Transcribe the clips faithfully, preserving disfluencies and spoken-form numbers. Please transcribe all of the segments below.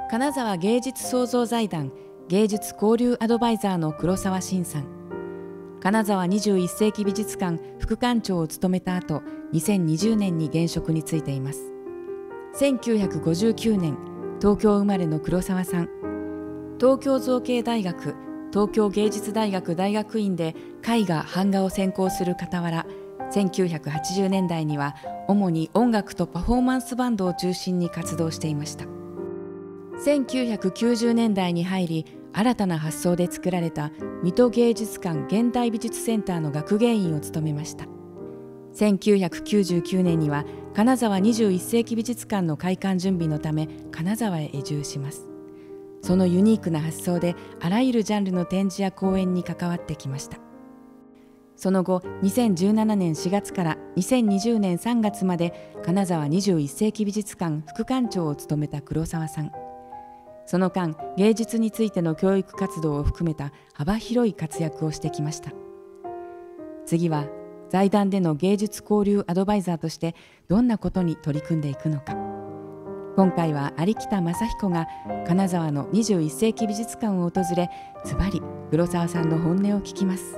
金沢芸術創造財団芸術交流アドバイザーの黒沢真さん。金沢にじゅういっ世紀美術館副館長を務めた後、にせんにじゅうねんに現職に就いています。せんきゅうひゃくごじゅうきゅうねん、東京生まれの黒沢さん。東京造形大学、東京芸術大学大学院で絵画・版画を専攻する傍ら、せんきゅうひゃくはちじゅうねんだいには主に音楽とパフォーマンスバンドを中心に活動していました。せんきゅうひゃくきゅうじゅうねんだいに入り、新たな発想で作られた水戸芸術館現代美術センターの学芸員を務めました。せんきゅうひゃくきゅうじゅうきゅうねんには金沢にじゅういっ世紀美術館の開館準備のため金沢へ移住します。そのユニークな発想であらゆるジャンルの展示や講演に関わってきました。その後、にせんじゅうななねんしがつからにせんにじゅうねんさんがつまで金沢にじゅういっ世紀美術館副館長を務めた黒沢さん。その間、芸術についての教育活動を含めた幅広い活躍をしてきました。次は、財団での芸術交流アドバイザーとしてどんなことに取り組んでいくのか。今回は有北正彦が金沢のにじゅういっ世紀美術館を訪れ、ズバリ黒沢さんの本音を聞きます。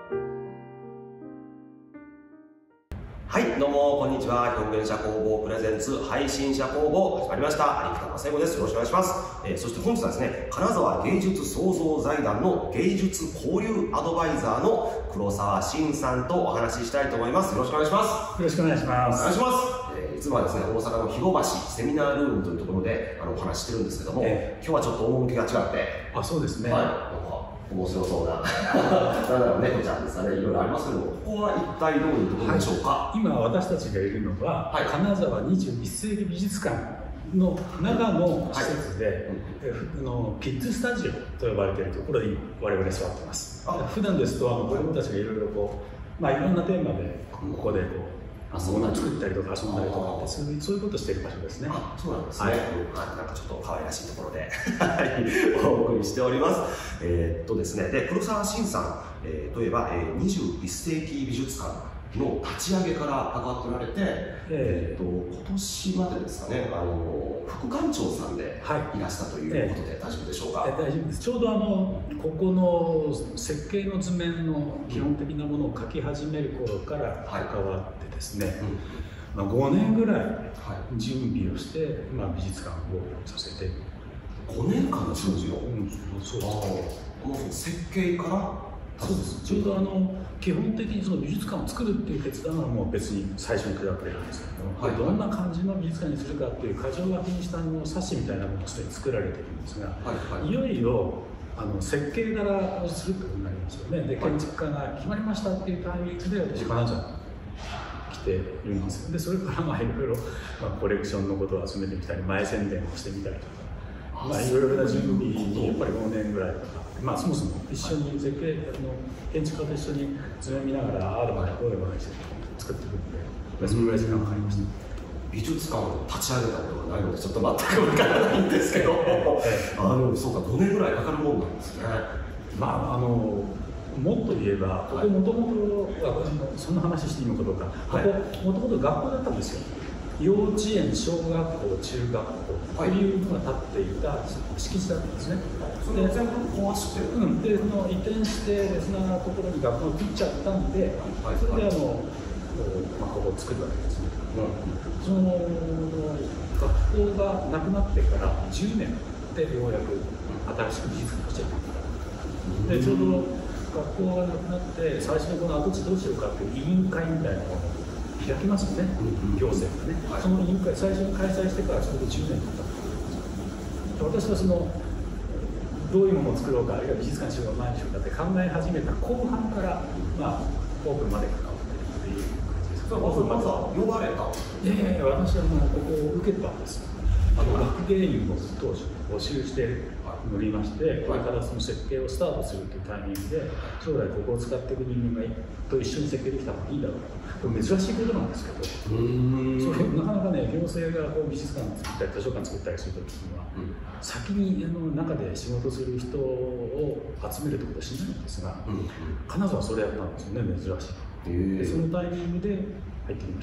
はい、どうもこんにちは。表現者工房プレゼンツ配信者工房始まりました。有北正彦です。よろしくお願いします。えー、そして本日はですね、金沢芸術創造財団の芸術交流アドバイザーの黒沢真さんとお話ししたいと思います。よろしくお願いします。 よろしくお願いします。 お願いします。えー、いつもはですね、大阪の広橋セミナールームというところであのお話ししてるんですけども、えー、今日はちょっと趣が違って、 あ、そうですね。 はい、なんか面白そうな、なんだろう、猫ちゃんですかね、いろいろありますけども、ここは一体どういうところでしょうか。 はい、今私たちがいるのは、はい、金沢にじゅういっ世紀美術館の中の施設で、はい、あのキッズスタジオと呼ばれているところに我々座ってます。普段ですとあの子どもたちがいろいろこう、まあ、いろんなテーマでここでこう遊んだり作ったりとか遊んだりとかそういう、そういうことをしている場所ですね。 あ、そうなんですね。はい、なんかちょっと可愛らしいところでお送りしております。えー、っとですね、で黒沢真さん、えー、といえば、えー、にじゅういっ世紀美術館の立ち上げから関わっておられて、えー、っと今年までですかね、あの副館長さんでいらしたということで、はい、大丈夫でしょうか。 えー、大丈夫です。ちょうどあのここの設計の図面の基本的なものを描き始める頃から関わってですね、はい、うん、まあ、ごねんぐらい準備をして、はい、まあ、美術館をさせてごねんかんの準備を、 うん、そうです。 もう設計からそうです。ちょうどあの基本的にその美術館を作るっていう決断はもう別に最初に下ってるんですけども、はい、どんな感じの美術館にするかっていう箇条書きにしたの冊子みたいなものをすでに作られているんですが、はいはい、いよいよあの設計柄をすることになりますよね。で、建築家が決まりましたっていうタイミングで私金沢に来ているんですよ。でそれからまあいろいろ、まあ、コレクションのことを集めてみたり前宣伝をしてみたりとか、まあ、いろいろな準備にやっぱりごねんぐらいとか、まあ、そもそも一緒に設計の建築家と一緒に図面見ながらああでもないこうでもないして作っていくので、それぐらい時間がかかりました。 美術館を立ち上げたことがないのでちょっと全く分からないんですけど、あのそうか、ごねんぐらいかかるもんなんですね。 まああのもっと言えば、ここもともとそんな話していいのかどうか、はい、ここもともと学校だったんですよ。幼稚園、小学校、中学校というのが建っていた敷地だったんですね。 それを全部壊して、 うん、でその移転して別なところに学校を切っちゃったんで、はい、それであの、まあ、ここを作るわけですね。うん、その学校がなくなってからじゅうねんでようやく新しく美術館をしていった。でちょうど学校がなくなって最初にこの跡地どうしようかっていう委員会みたいなものを開きますよね、行政がね、はい、その委員会最初に開催してからちょうどじゅうねん経ったんです。私はそのどういうものを作ろうか、あるいは美術館にしようか何にしようかって考え始めた後半から、まあ、オープンまで関わっているっていう感じです。 それはまずは呼ばれた？ いやいや、私はもうここを受けたんです。あの学芸員を当時募集して乗りまして、これからその設計をスタートするというタイミングで、将来ここを使っていく人間がと一緒に設計できた方がいいだろうと。これ珍しいことなんですけど、うーん、それなかなかね、行政がこう美術館作ったり図書館作ったりするときには、うん、先にあの中で仕事する人を集めるってことはしないんですが、うん、金沢はそれやったんですよね、珍しい。でそのタイミングで入ってきました。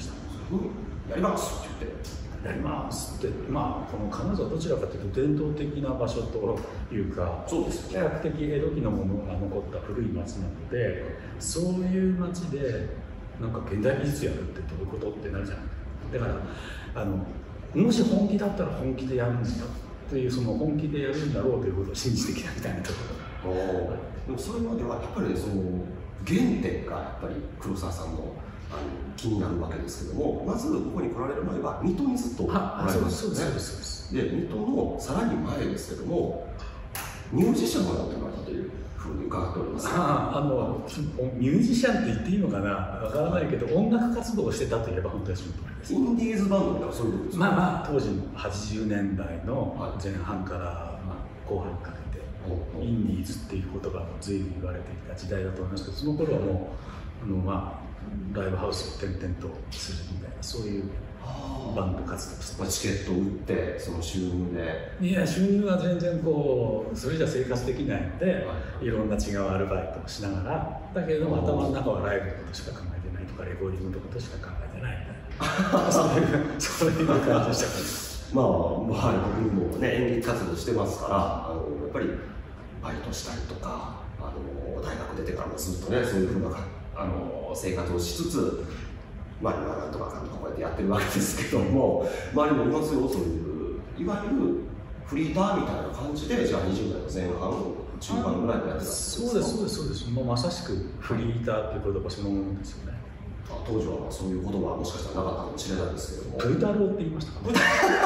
うん、やりますって言って。 やりますって、まあ、この金沢はどちらかというと伝統的な場所というか、 そうです比較的江戸期のものが残った古い町なので、そういう町でなんか現代美術やるってどういうことってなるじゃない。だからあのもし本気だったら本気でやるんだよっていう、その本気でやるんだろうということを信じてきたみたいなところが。 でもそれまではやっぱりその原点がやっぱり黒沢さんのあの気になるわけですけども、まずここに来られる前は水戸にずっとおられましたよね。で水戸のさらに前ですけども、ミュージシャンをやっておられたというふうに伺っております。 ああ、あのミュージシャンって言っていいのかな、わからないけど、音楽活動をしてたといえば本当にその通りです。 インディーズバンドみたいなそういうことですか。 まあまあ当時のはちじゅうねんだいの前半からまあ後半にかけて、はい、インディーズっていう言葉も随分言われていた時代だと思いますけど、その頃はもうあのまあライブハウスを転々とするみたいな、そういうバンド活動をしてます。 チケットを売ってその収入で。 いや、収入は全然こうそれじゃ生活できないので、はい、いろんな違うアルバイトをしながら、だけれども頭の中はライブのことしか考えてないとか、レコーディングのことしか考えてないみたいなそういうそういう感じでしたまあ、まあ、僕もね演劇活動してますから、あのやっぱりバイトしたりとか、あの大学出てからもずっとねそういうふうなあの生活をしつつ、まあ今なんとかかんとかこうやってやってるわけですけども、周りもいますよ、そういういわゆるフリーターみたいな感じで、じゃあにじゅうだいの前半中盤ぐらいでやってたんですか。 そうですそうですそうです。もうまさしくフリーターっていう言葉そのものですよね。 当時はそういう言葉はもしかしたらなかったかもしれないですけども、 ブータローって言いましたかね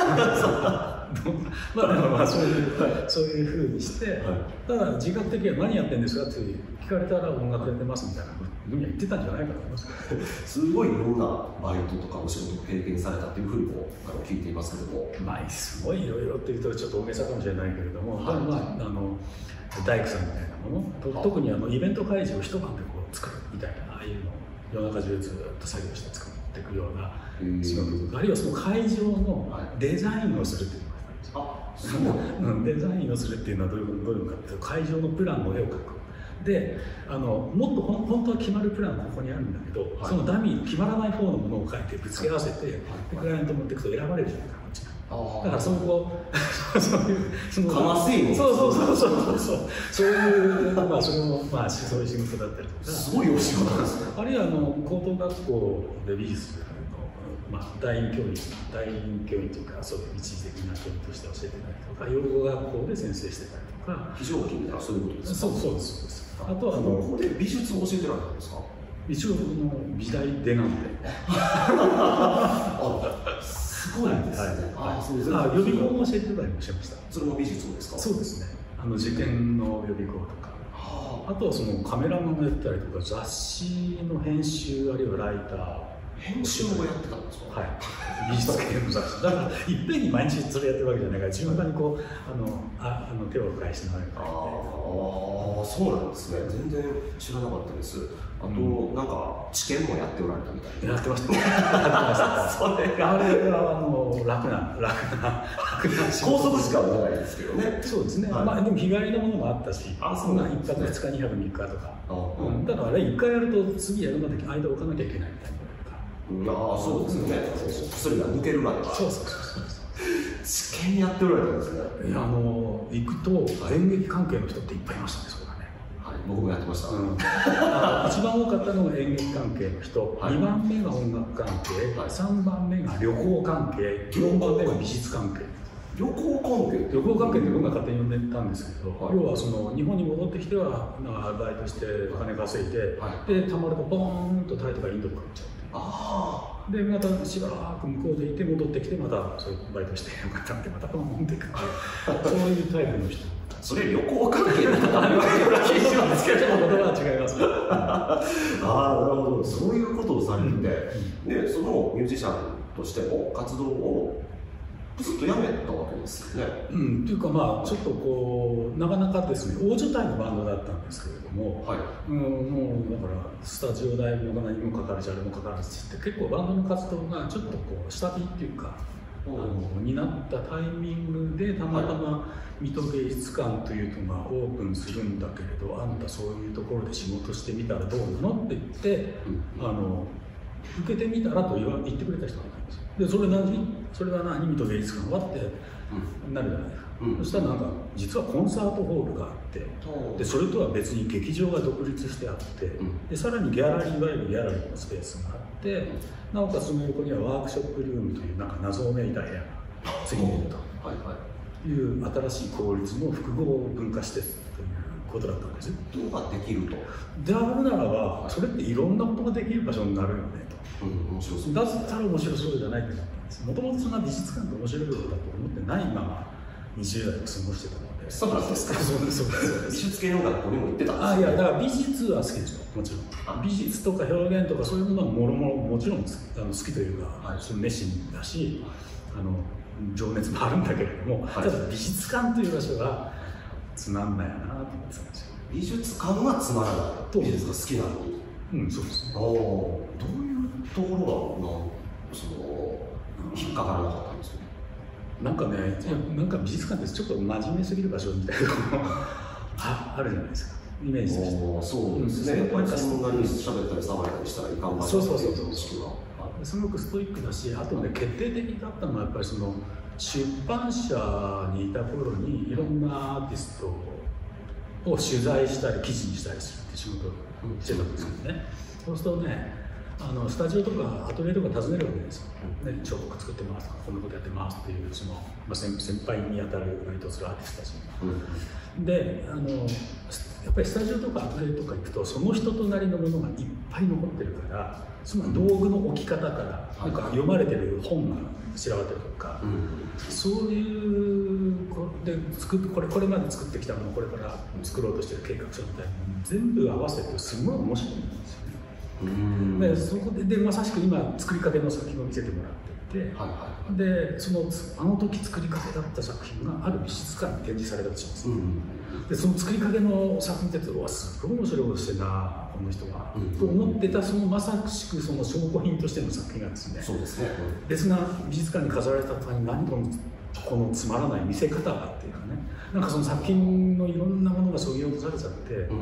まあでもまあそういう、はい、そういうふうにして、はい、ただ自覚的には何やってんですかって聞かれたら音楽やってますみたいなふうには言ってたんじゃないかと思いますすごいいろんなバイトとかお仕事を経験されたというふうにもあの聞いていますけども、 まあすごいいろいろっていうとちょっと大げさかもしれないけれども、はい、まああの大工さんみたいなもの、特にあのイベント会場を一晩でこう作るみたいな、ああいうのを夜中中ずっと作業して作っていくような仕事、あるいはその会場のデザインをするっていうのがあったんですよ。あ、そうデザインをするっていうのはどういうどういうのかっていうと、会場のプランの絵を描く。で、あのもっとほん本当は決まるプランがここにあるんだけど、はい、そのダミーの決まらない方のものを描いてぶつけ合わせて、はい、クライアント持っていくと選ばれるじゃないか、こっちが。だからそこそういうそのかませいのそうそうそうそうそうそういうまあそれもまあそういう仕事だったりとか、 すごいお仕事ですね。 あるいはあの高等学校で美術のまあ第二教員第二教員というかそういう一時的な教員として教えてたりとか、養護学校で先生してたりとか、 非常勤みたいなそういうことですか。そうそうですそうです。あとはあのここで美術を教えてられたんですか。 一応の美大出なんで。 すごいですね。 あ、そうです。あ、予備校も教えてたりもしました。 それも美術ですか。 そうですね。あの受験の予備校とか、あとはそのカメラマンをやったりとか、雑誌の編集あるいはライター。 編集もやってたんですか。 はい。美術系の雑誌。だからいっぺんに毎日それやってるわけじゃないから、順番にこうあのああの手を返しながら。ああ、そうなんですね。全然知らなかったです。あと、うん、なんか試験もやっておられたみたいな。 やってました。やってました。それがあれはあの楽な楽な楽な拘束時間は長いですけどね。 そうですね。はい、まあでも日帰りのものもあったし、あ、そんな一泊二日二泊三日とか。うん。だからあれ一回やると次やるまで間を置かなきゃいけないみたいな。 ああ、そうですよね。薬が抜けるまでは。 そうそうそうそう。 試験やっておられたんですね。 いや、あの行くと演劇関係の人っていっぱいいましたね。それがね。 はい、僕もやってました。うん、 一番多かったのが演劇関係の人、はい、にばんめが音楽関係、はい、さんばんめが旅行関係、よんばんめが美術関係。 旅行関係旅行関係って僕が勝手に呼んでたんですけど、はい、要はその日本に戻ってきてはバイトしてお金稼いで、はい、でたまるとボーンとタイとかインドとか行っちゃう。あでまたしばらく向こうでいて戻ってきてまたそういうバイトしてよかったってまたボーンっていくそういうタイプの人。 それ旅行関係の方あるわけような気がしますけど言葉は違いますああ、なるほど、そういうことをされて、うん、でそのミュージシャンとしても活動をずっとやめたわけですよね。 うん、というかまあちょっとこうなかなかですね大所帯のバンドだったんですけれども、はい、うん、もうだからスタジオ代も何もかかるしあれもかかるしって結構バンドの活動がちょっとこう下火っていうか、あのになったタイミングでたまたま水戸芸術館というのがオープンするんだけれど、あんたそういうところで仕事してみたらどうなのって言って、うん、あの受けてみたらと言わ言ってくれた人がいたんですよ。でそれ何それは何水戸芸術館はってなるじゃないですか、うん、そしたらなんか実はコンサートホールがあって、うん、でそれとは別に劇場が独立してあって、うん、でさらにギャラリーいわゆるギャラリーのスペースがあって、うん、なおかつその横にはワークショップルームというなんか謎めいた部屋がついているという新しい公立の複合文化施設ということだったんですよ。 どうができるとであるならばそれっていろんなことができる場所になるよねと、 うん、面白そうだったら面白そうじゃないってなったんです。もともとそんな美術館って面白いことだと思ってないままにじゅう代を過ごしてたので。 そうなんですか。 そうですそうです。 美術系の学校にも行ってたんですか。 あいやだから美術は好きですよもちろん。美術とか表現とかそういうものはもろもろもちろんあの好きというか、はい、その熱心だし、あの情熱もあるんだけれども、はい、ただ美術館という場所がつまんないなと思ってたんですよ。 美術館がつまらないと美術が好きなのに。 うんそうですね。 おおどういうところがなんその引っかからなかったんですか。 なんかね、なんか美術館ってちょっと真面目すぎる場所みたいなのがあ, あるじゃないですか、イメージとして。 そうですね、やっぱりそんなに喋ったり騒いだりしたらいかん場所っていう意識はすごくストイックだし、あとね、決定的だったのはやっぱりその出版社にいた頃にいろんなアーティストを取材したり記事にしたりするって仕事をしてたんですけどね、そうするとね、あのスタジオとかアトリエとか訪ねるわけですよ、ね、彫刻作ってますとかこんなことやってますっていうその、まあ、先, 先輩に当たる割とするアーティストたち、うん、であのやっぱりスタジオとかアトリエとか行くとその人となりのものがいっぱい残ってるから、その道具の置き方から、なんか読まれてる本が散らばってるとか、うん、そういうこで作っこれこれまで作ってきたものをこれから作ろうとしてる計画書みたいなの全部合わせてすごい面白いんですよ。でそこででまさしく今作りかけの作品を見せてもらっていて、はいはい、でそのあの時作りかけだった作品がある美術館に展示されたとします、うん、でその作りかけの作品ってうわすごい面白いことしてるなこの人は、うん、と思ってたそのまさしくその証拠品としての作品がですね、 そうですね、 うん、別な美術館に飾られた途端に何このこのつまらない見せ方がっていうかね、なんかその作品のいろんなものがそぎ落とされちゃって、うん、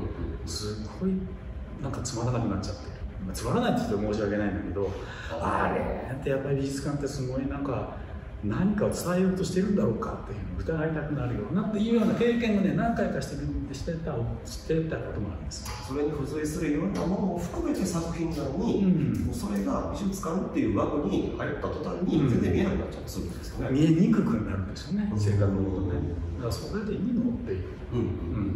すごいなんかつまらなくなっちゃってる。つまらないって言って申し訳ないんだけど、あれってやっぱり美術館ってすごいなんか何かを伝えようとしてるんだろうかっていうのを疑いたくなるようなっていうような経験をね何回かしてるしてたしてたこともあるんです。 それに付随するようなものを含めて作品なのに、うん、もうそれが美術館っていう枠に入った途端に全然見えなくなっちゃうとするんですかね、うん、見えにくくなるんですよね、正確なことね。だからそれでいいのっていう、うんうん、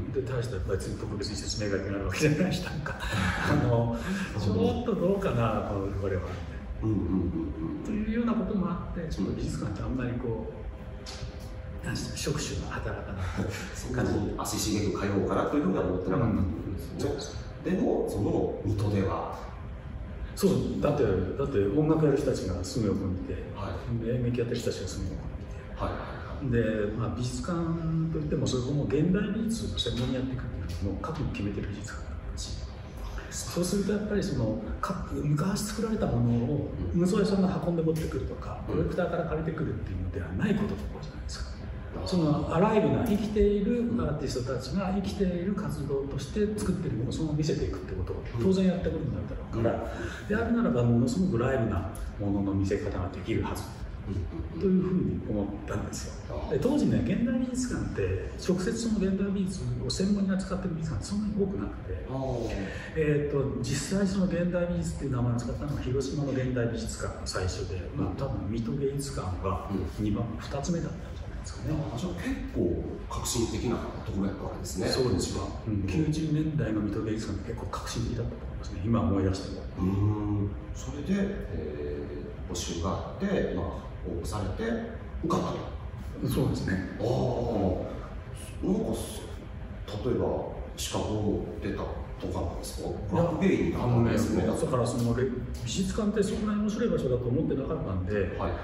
で大した別に特別に説明書きがあるわけじゃないし、なんかあのちょっとどうかなこの我々はみたいな、うんうんうんうん、というようなこともあってちょっと美術館ってあんまりこう触手が働かないそんなに足しげく通おうかなというふうには思ってなかったんですよね、うん、でもその水戸ではそうだってだって音楽やる人たちがすぐ横にいて、はい、演劇やってる人たちがすぐ横にいて、はいでまあ、美術館といってもそれも現代美術を専門にやっていくっていうのを覚悟決めてる美術館だったし、そうするとやっぱりその昔作られたものを運送屋さんが運んで持ってくるとか、プロジェクターから借りてくるっていうのではないことところじゃないですか。そのアライブな生きているアーティストたちが生きている活動として作っているものをそのまま見せていくってことを当然やってくるんだろうから、であるならばものすごくライブなものの見せ方ができるはずというふうに思ったんですよ。で当時ね、現代美術館って直接その現代美術を専門に扱っている美術館ってそんなに多くなくて、えー、と実際その現代美術っていう名前を使ったのは広島の現代美術館が最初で、まあ、多分水戸芸術館がにばん、ふたつめだったんじゃないですかね。 じゃあ結構革新的なところやったわけですね。 そうですよ、うん、きゅうじゅうねんだいの水戸芸術館って結構革新的だったと思いますね、今思い出しても。 うーんそれで、えー、募集があって、まあ、応募されて受かったと。 そうですね。 ああ、なんか例えば資格を出たとかなんですか。学芸員だったんですね。だからその美術館ってそんなに面白い場所だと思ってなかったんで、はい、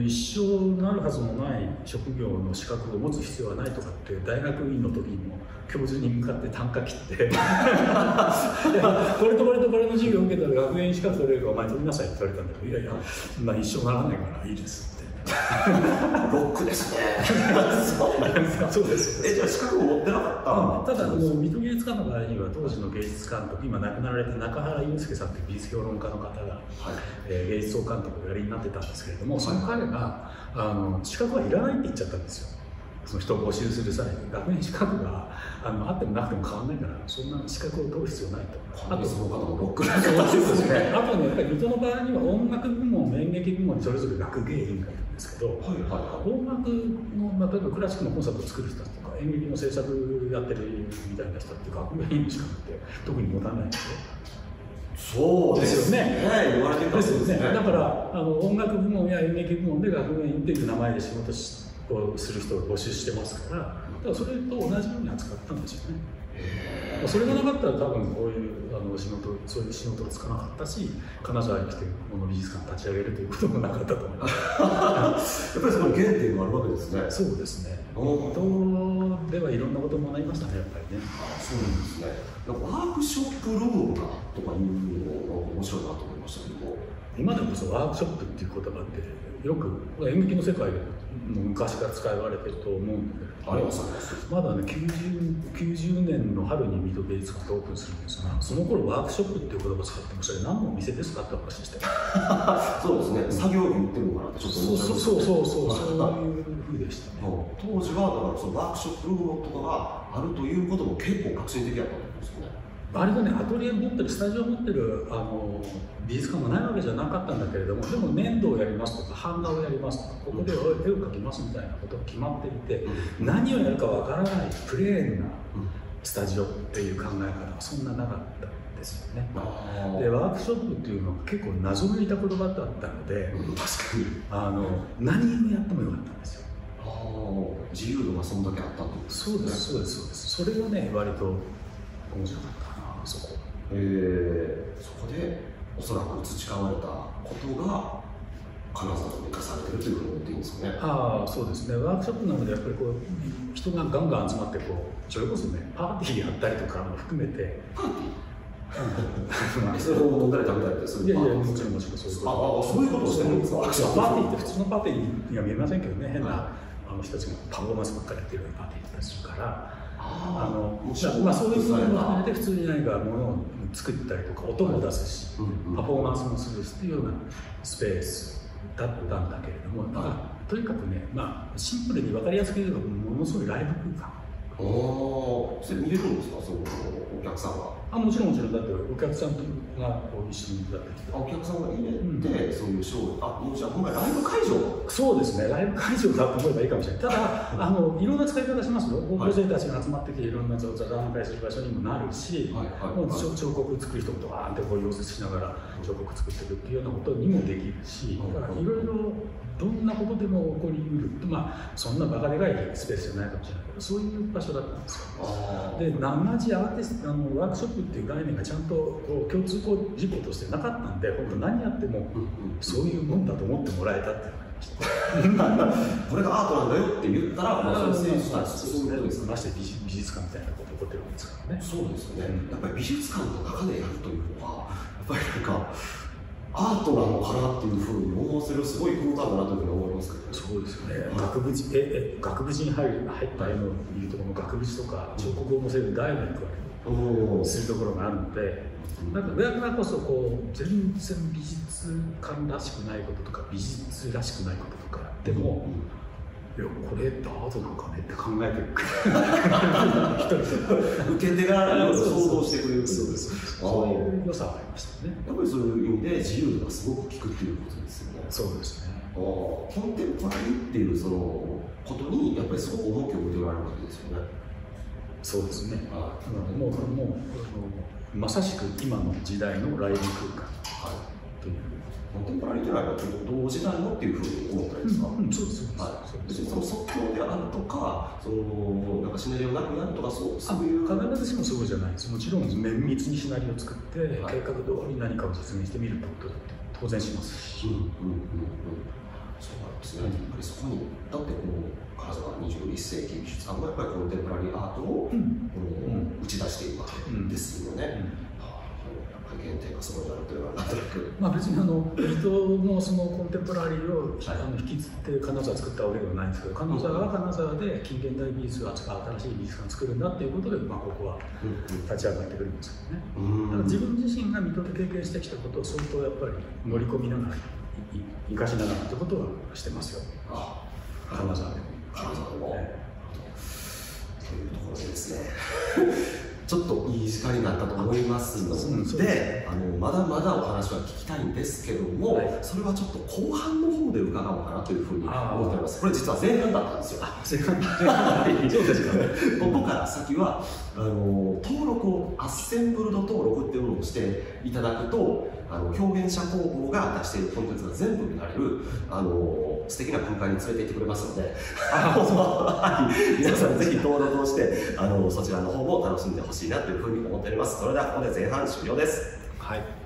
一生なるはずもない職業の資格を持つ必要はないとかって大学院の時にも教授に向かって単価切ってこれとこれとこれの授業を受けたら学芸員資格取れるからお前取りなさいって言われたんだけど、いやいや、まあ、一生ならないからいいですってロックですね。 そうです。 え、じゃあ資格を持ってなかった。 ただ、もう水戸芸術館の場合には当時の芸術監督、今亡くなられた中原祐介さんという美術評論家の方が、はい、 えー、芸術総監督をやりになってたんですけれども、その彼があの資格はいらないって言っちゃったんですよ。その人を募集する際に学年資格があのあってもなくても変わらないから、そんな資格を取る必要ないと。 あとその方もロックなですね。あとね、やっぱり水戸の場合には音楽部門、演劇部門にそれぞれ学芸員がいるんですけど、はいはいはい、音楽の、まあ、例えばクラシックのコンサートを作る人とか、演劇の制作やってるみたいな人って学芸員の資格って特に持たないんですよ。 そうですよね。言われてるんですよね。 だからあの音楽部門や演劇部門で学芸員っていう名前で仕事をする人を募集してますから、だからそれと同じように扱ったんですよね。それがなかったら多分こういうあの仕事、そういう仕事がつかなかったし、金沢に来てこの美術館立ち上げるということもなかったと思います。 やっぱりその原点があるわけですね。 そうですね。水戸ではいろんなことも学びましたね、やっぱりね。 そうなんですね。ワークショップルームがとかいうのが面白いなと思いましたけども、 今でこそワークショップっていう言葉ってよく演劇の世界でも昔から使われてると思うんだけど、ありますまだねきゅうじゅうねんの春に水戸芸術館がオープンするんですが、その頃ワークショップっていう言葉を使っても、それ何のお店ですかって話してそうですね、作業着売ってるのかなってちょっと思って、そうそうそうそうそういうふうでしたね。 当時はだからそのワークショップルームとかがあるということも結構革新的だったんですよね。 割とね、アトリエ持ってる、スタジオ持ってるあの美術館がないわけじゃなかったんだけれども、でも粘土をやりますとか版画をやりますとか、ここで絵を描きますみたいなことが決まっていて、うん、何をやるかわからないプレーンなスタジオっていう考え方はそんななかったんですよね。でワークショップっていうのは結構謎めいた言葉だったので、 うん、確かにあの何をやってもよかったんですよ。 自由度がそんだけあったってことですね。 そうですそうですそうです。それがね割と面白かったな、そこ。 えー、そこでおそらく培われたことが金沢に生かされてるというふうに思っていいんですかね。 ああ、そうですね。ワークショップなのでやっぱりこう人がガンガン集まってこうそれこそねパーティーやったりとかも含めて。 パーティーそれを飲んだり食べたりってする。 いやいや、もちろんもちろんそういうこと。 ああ、そういうことをしてるんですか。 パーティーって普通のパーティーには見えませんけどね、変なあの人たちがパフォーマンスばっかりやってるようなパーティーだったりするから、あのまあそういうものも含めて普通に何かものを作ったりとか音も出すし、パフォーマンスもするしっていうようなスペースだったんだけれども、だからとにかくね、まあシンプルに分かりやすく言うとものすごいライブ空間。 ああ、それ見れるんですか、そのお客さんが。 あ、もちろんもちろん、だってお客さんが一緒にだってお客さんが入れて、うん、そういうショー、あ、もうじゃあ今回ライブ会場。 そうですね、ライブ会場だと思えばいいかもしれない。ただあのいろんな使い方しますよ。高校生たちが集まってきていろんな座談会する場所にもなるし、彫刻作る人とかってこう溶接しながら彫刻作っていくっていうようなことにもできるし、だからいろいろどんなことでも起こりうる。まあそんなバカでかいスペースじゃないかもしれないけど、そういう場所だったんですよ。で、生地アーティストあのワークショップっていう概念がちゃんとこう共通事項としてなかったんで、本当何やってもそういうもんだと思ってもらえたっていうのがありました。 これがアートなんだよって言ったら、まあ、そういう選手たちそういうことですか。 まして美術館みたいなこと起こってるわけですからね。 そうですよね。やっぱり美術館の中でやるというのは、やっぱりなんかアートなのかなっていうふうに思わせるすごい空間だなというふうに思いますけど、ね、 そうですよね。額縁ええ額縁に入る入った絵のいうところの額縁とか彫刻を載せる台の役割をするところがあるので、なんかだからこそこう全然美術館らしくないこととか美術らしくないこととかでも、うん、いやこれってアートなのかねって考えてる受け手が想像してくれる。 そうです。そういう良さがありましたね。 やっぱりそういう意味で自由度がすごく効くっていうことですよね。 そうですね。 コンテンポラリーっていうそのことにやっぱりすごく重きを置いておられるわけですよね。 そうですね。あもうもうまさしく今の時代のライブ空間、はい、という。 コンテンポラリーというのは同時代のっていうふうに思ったらいいですか。 うんうん、そうです。 はい。別にその即興であるとか、そのなんかシナリオなくなるとかそうそういう。 必ずしもそうじゃないです。もちろん綿密にシナリオを作って、はい、計画通り何かを実現してみるってことだって当然しますし。うんうんうんうん。 そうなんですね。やっぱりそこにだってこの金沢にじゅういっ世紀美術館がやっぱりコンテンポラリーアートを、うん、打ち出しているわけですよね。うんうん、 原点がそこにあるというのはなんとなく、 まあ、別にあの水戸のそのコンテンポラリーを、はい、あの引き継って金沢作ったわけではないんですけど、金沢は金沢で近現代美術を扱う新しい美術館を作るんだっていうことで、まあ、ここは立ち上がってくるんですけどね、うん、だから自分自身が水戸で経験してきたことを相当やっぱり乗り込みながら生かしながらってことはしてますよ、あ金沢でも。金沢でも、ね、 というところでですねちょっといい時間になったと思いますので、あのまだまだお話は聞きたいんですけども、はい、それはちょっと後半の方で伺おうかなというふうに思っております。これ実は前半だったんですよ。 前半そうですかね。 ここから先はあの登録をアッセンブルド登録っていうのをしていただくと、あの表現者工房が出しているコンテンツが全部見られるあの素敵な空間に連れて行ってくれますので、はい、皆さんぜひ登録をしてあのそちらの方も楽しんでほしいなというふうに思っております。それではここで前半終了です。 はい。